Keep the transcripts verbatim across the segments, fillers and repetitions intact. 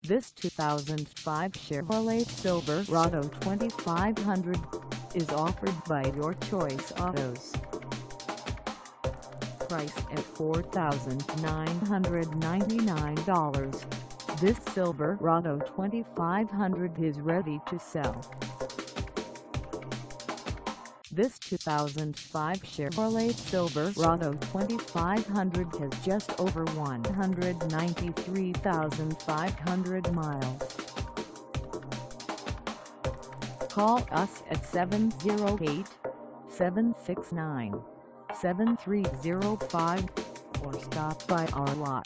This two thousand five Chevrolet Silverado twenty-five hundred is offered by Your Choice Autos. Price at four thousand nine hundred ninety-nine dollars, this Silverado twenty-five hundred is ready to sell. This two thousand five Chevrolet Silverado twenty-five hundred has just over one hundred ninety-three thousand five hundred miles. Call us at seven oh eight, seven six nine, seven three oh five or stop by our lot.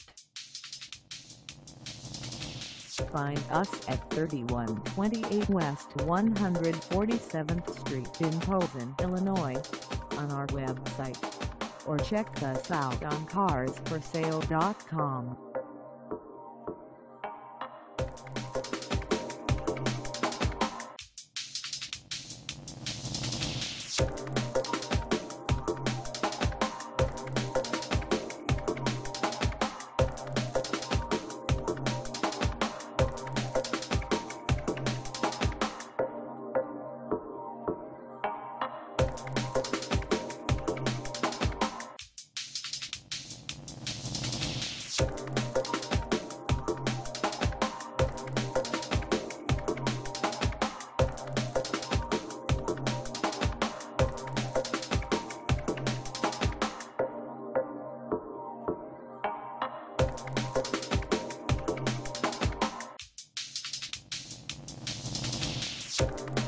Find us at thirty-one twenty-eight West one hundred forty-seventh Street in Posen, Illinois, on our website, or check us out on cars for sale dot com. You